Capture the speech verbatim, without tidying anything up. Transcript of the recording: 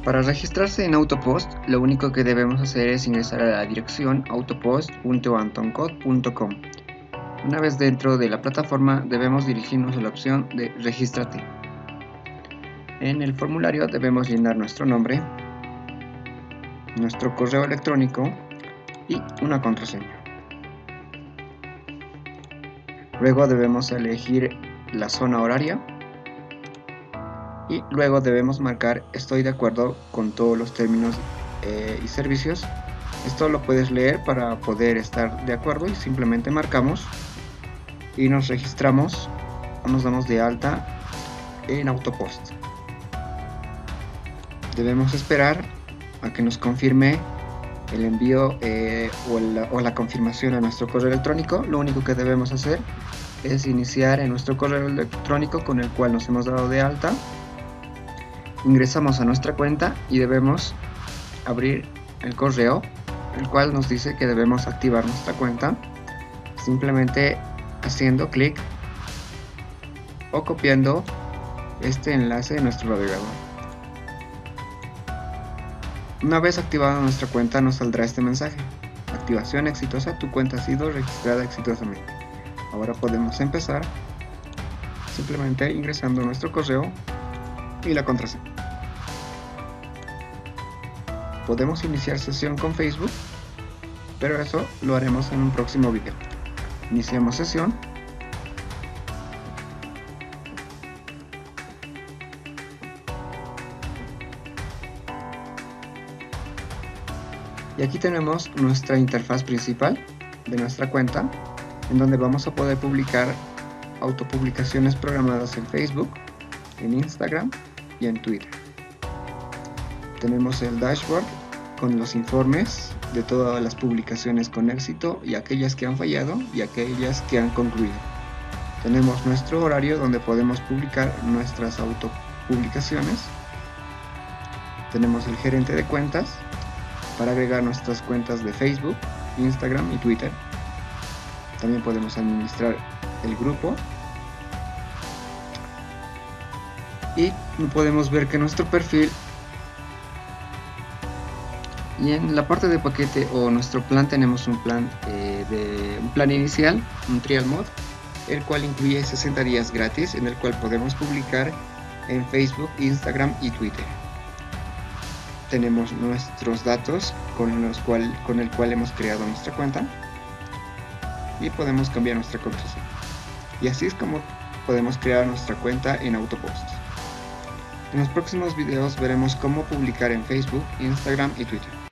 Para registrarse en Autopost, lo único que debemos hacer es ingresar a la dirección autopost punto antoncode punto com. Una vez dentro de la plataforma, debemos dirigirnos a la opción de Regístrate. En el formulario debemos llenar nuestro nombre, nuestro correo electrónico y una contraseña. Luego debemos elegir la zona horaria y luego debemos marcar estoy de acuerdo con todos los términos eh, y servicios. Esto lo puedes leer para poder estar de acuerdo y simplemente marcamos y nos registramos o nos damos de alta en Autopost. Debemos esperar a que nos confirme el envío eh, o, la, o la confirmación a nuestro correo electrónico. Lo único que debemos hacer es iniciar en nuestro correo electrónico con el cual nos hemos dado de alta. Ingresamos a nuestra cuenta y debemos abrir el correo, el cual nos dice que debemos activar nuestra cuenta simplemente haciendo clic o copiando este enlace de nuestro navegador. Una vez activada nuestra cuenta nos saldrá este mensaje: activación exitosa, tu cuenta ha sido registrada exitosamente. Ahora podemos empezar simplemente ingresando nuestro correo y la contraseña. Podemos iniciar sesión con Facebook, pero eso lo haremos en un próximo video. Iniciamos sesión. Y aquí tenemos nuestra interfaz principal de nuestra cuenta, en donde vamos a poder publicar autopublicaciones programadas en Facebook, en Instagram y en Twitter. Tenemos el dashboard con los informes de todas las publicaciones con éxito y aquellas que han fallado y aquellas que han concluido. Tenemos nuestro horario donde podemos publicar nuestras autopublicaciones. Tenemos el gerente de cuentas para agregar nuestras cuentas de Facebook, Instagram y Twitter. También podemos administrar el grupo. Y podemos ver que nuestro perfil, y en la parte de paquete o nuestro plan tenemos un plan eh, de un plan inicial, un trial mode, el cual incluye sesenta días gratis en el cual podemos publicar en Facebook, Instagram y Twitter. Tenemos nuestros datos con los cual con el cual hemos creado nuestra cuenta y podemos cambiar nuestra contraseña. Y así es como podemos crear nuestra cuenta en Autopost. En los próximos videos veremos cómo publicar en Facebook, Instagram y Twitter.